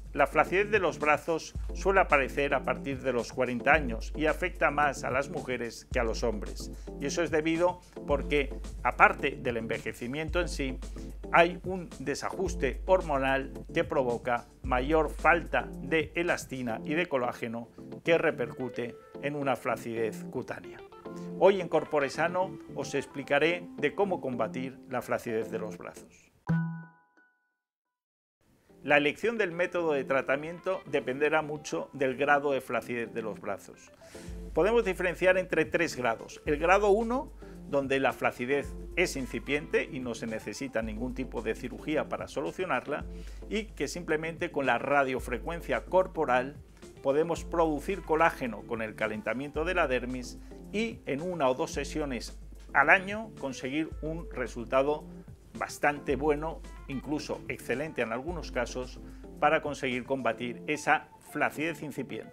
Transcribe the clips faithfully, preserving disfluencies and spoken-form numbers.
La flacidez de los brazos suele aparecer a partir de los cuarenta años y afecta más a las mujeres que a los hombres. Y eso es debido porque, aparte del envejecimiento en sí, hay un desajuste hormonal que provoca mayor falta de elastina y de colágeno que repercute en una flacidez cutánea. Hoy en Corpore Sano os explicaré de cómo combatir la flacidez de los brazos. La elección del método de tratamiento dependerá mucho del grado de flacidez de los brazos. Podemos diferenciar entre tres grados. El grado uno, donde la flacidez es incipiente y no se necesita ningún tipo de cirugía para solucionarla, y que simplemente con la radiofrecuencia corporal podemos producir colágeno con el calentamiento de la dermis y en una o dos sesiones al año conseguir un resultado bastante bueno, incluso excelente en algunos casos, para conseguir combatir esa flacidez incipiente.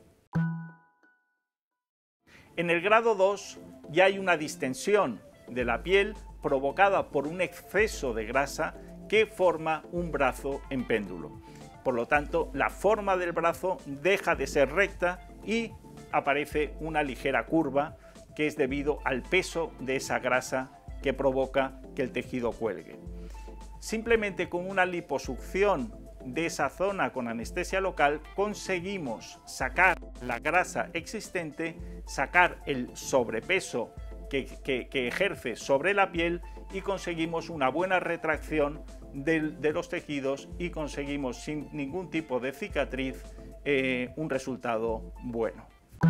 En el grado dos ya hay una distensión de la piel provocada por un exceso de grasa que forma un brazo en péndulo. Por lo tanto, la forma del brazo deja de ser recta y aparece una ligera curva que es debido al peso de esa grasa que provoca que el tejido cuelgue. Simplemente con una liposucción de esa zona con anestesia local conseguimos sacar la grasa existente, sacar el sobrepeso que, que, que ejerce sobre la piel y conseguimos una buena retracción de, de los tejidos y conseguimos sin ningún tipo de cicatriz eh, un resultado bueno.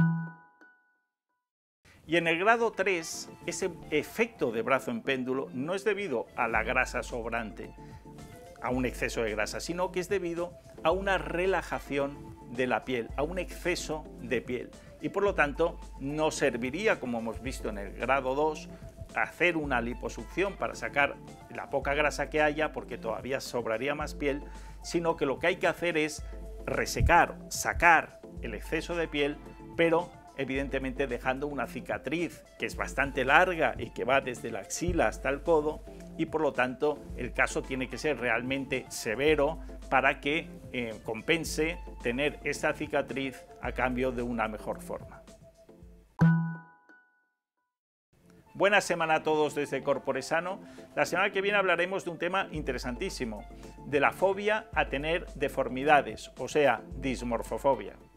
Y en el grado tres, ese efecto de brazo en péndulo no es debido a la grasa sobrante, a un exceso de grasa, sino que es debido a una relajación de la piel, a un exceso de piel. Y por lo tanto, no serviría, como hemos visto en el grado dos, hacer una liposucción para sacar la poca grasa que haya, porque todavía sobraría más piel, sino que lo que hay que hacer es resecar, sacar el exceso de piel, pero evidentemente dejando una cicatriz que es bastante larga y que va desde la axila hasta el codo, y por lo tanto el caso tiene que ser realmente severo para que eh, compense tener esa cicatriz a cambio de una mejor forma. Buena semana a todos desde Corpore Sano. La semana que viene hablaremos de un tema interesantísimo, de la fobia a tener deformidades, o sea, dismorfofobia.